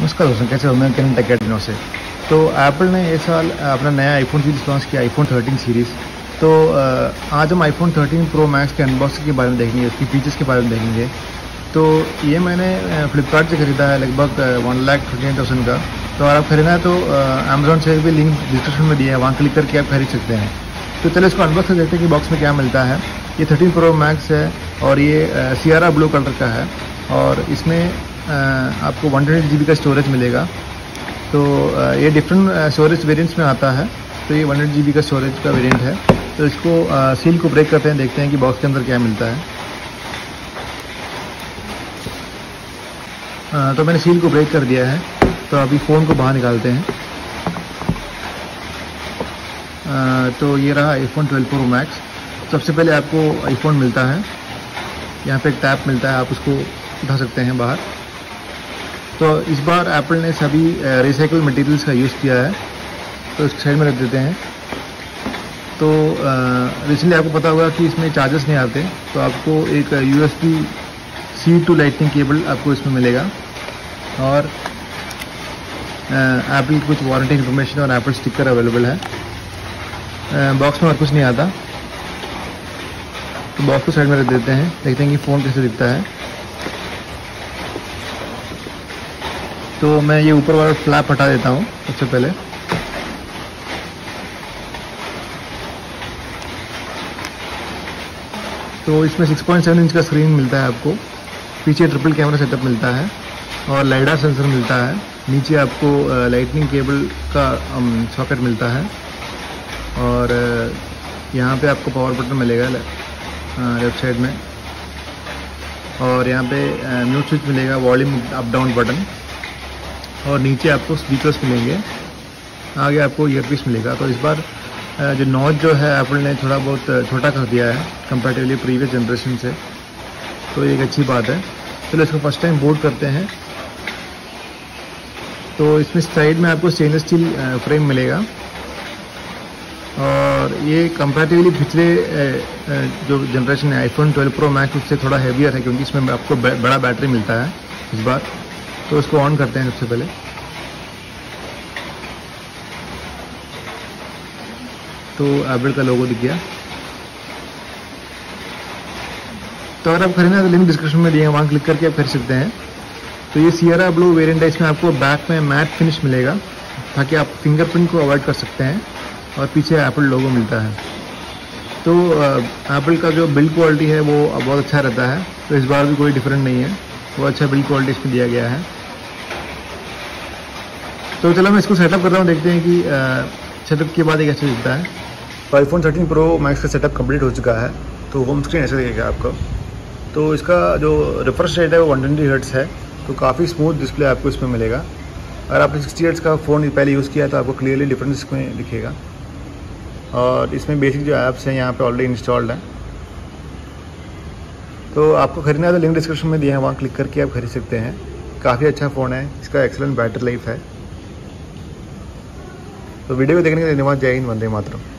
नमस्कार दोस्तों, कैसे हो? मैं किरण टेक एडमिनो से। तो एप्पल ने इस साल अपना नया आईफोन सीरीज लॉन्च किया, आईफोन 13 सीरीज़। तो आज हम आईफोन 13 प्रो मैक्स के अनबॉक्सिंग के बारे में देखेंगे, उसकी फीचर्स के बारे में देखेंगे। तो ये मैंने फ्लिपकार्ट से ख़रीदा है लगभग 1,39,000 का। तो अगर आप खरीदना है तो अमेजोन से भी लिंक डिस्क्रिप्शन में दिया है, वहाँ क्लिक करके आप खरीद सकते हैं। तो चलिए इसको अनबॉक्स कर देखते हैं कि बॉक्स में क्या मिलता है। ये 13 प्रो मैक्स है और ये सियारा ब्लू कलर का है और इसमें आपको 128 GB का स्टोरेज मिलेगा। तो ये डिफरेंट स्टोरेज वेरिएंट्स में आता है। तो ये 128 GB का स्टोरेज का वेरिएंट है। तो इसको सील को ब्रेक करते हैं, देखते हैं कि बॉक्स के अंदर क्या मिलता है। तो मैंने सील को ब्रेक कर दिया है। तो अभी फ़ोन को बाहर निकालते हैं। तो ये रहा आईफोन 12 प्रो मैक्स। सबसे पहले आपको आईफोन मिलता है, यहाँ पे एक टैप मिलता है, आप उसको उठा सकते हैं बाहर। तो इस बार एप्पल ने सभी रिसाइकल मटेरियल्स का यूज़ किया है, तो इस साइड में रख देते हैं। तो रिसेंटली आपको पता होगा कि इसमें चार्जर्स नहीं आते, तो आपको एक USB-C टू लाइटनिंग केबल आपको इसमें मिलेगा और एप्पल की कुछ वारंटी इन्फॉर्मेशन और एप्पल स्टिकर अवेलेबल है। बॉक्स में और कुछ नहीं आता। तो बॉक्स को साइड में रख देते हैं, देखते हैं कि फ़ोन कैसे दिखता है। तो मैं ये ऊपर वाला फ्लैप हटा देता हूँ सबसे पहले। तो इसमें 6.7 इंच का स्क्रीन मिलता है आपको, पीछे ट्रिपल कैमरा सेटअप मिलता है और लाइडा सेंसर मिलता है। नीचे आपको लाइटनिंग केबल का सॉकेट मिलता है और यहाँ पे आपको पावर बटन मिलेगा लेफ्ट साइड में, और यहाँ पे म्यूट स्विच मिलेगा, वॉल्यूम अप डाउन बटन, और नीचे आपको स्पीकर्स मिलेंगे, आगे आपको ईयरपीस मिलेगा। तो इस बार जो नॉच जो है एप्पल ने थोड़ा बहुत छोटा कर दिया है कंपैरेटिवली प्रीवियस जनरेशन से, तो ये एक अच्छी बात है। चलो इसको फर्स्ट टाइम बोट करते हैं। तो इसमें साइड में आपको स्टेनलेस स्टील फ्रेम मिलेगा और ये कंपैरेटिवली पिछले जो जनरेशन है आईफोन 12 प्रो मैक्स उससे थोड़ा हैवियर है, क्योंकि इसमें आपको बड़ा बैटरी मिलता है इस बार। तो इसको ऑन करते हैं सबसे पहले। तो एप्पल का लोगो दिख गया। तो अगर आप खरीदना है तो लिंक डिस्क्रिप्शन में दिए हैं, वहाँ क्लिक करके आप खरीद सकते हैं। तो ये सियरा ब्लू वेरिएंट है, इसमें आपको बैक में मैट फिनिश मिलेगा ताकि आप फिंगरप्रिंट को अवॉइड कर सकते हैं, और पीछे एप्पल लोगो मिलता है। तो एप्पल का जो बिल्ड क्वालिटी है वो बहुत अच्छा रहता है, तो इस बार भी कोई डिफरेंट नहीं है, वो अच्छा बिल्ड क्वालिटी इसमें दिया गया है। तो चलो मैं इसको सेटअप कर रहा हूँ, देखते हैं कि सेटअप के बाद ये कैसे दिखता है। तो आईफोन 13 प्रो मैक्स का सेटअप कंप्लीट हो चुका है। तो होम स्क्रीन ऐसे दिखेगा आपको। तो इसका जो रिफ्रेश रेट है वो 120 हर्ट्ज है, तो काफ़ी स्मूथ डिस्प्ले आपको इसमें मिलेगा। अगर आपने 60 हर्ट्ज का फ़ोन पहले यूज़ किया है तो आपको क्लियरली डिफरेंस इसमें दिखेगा। और इसमें बेसिक जो ऐप्स हैं यहाँ पे ऑलरेडी इंस्टॉल्ड है। तो आपको खरीदना है तो लिंक डिस्क्रिप्शन में दिया है, वहाँ क्लिक करके आप खरीद सकते हैं। काफ़ी अच्छा फ़ोन है, इसका एक्सेलेंट बैटरी लाइफ है। तो वीडियो को देखने के लिए धन्यवाद। जय हिंद, वंदे मातरम।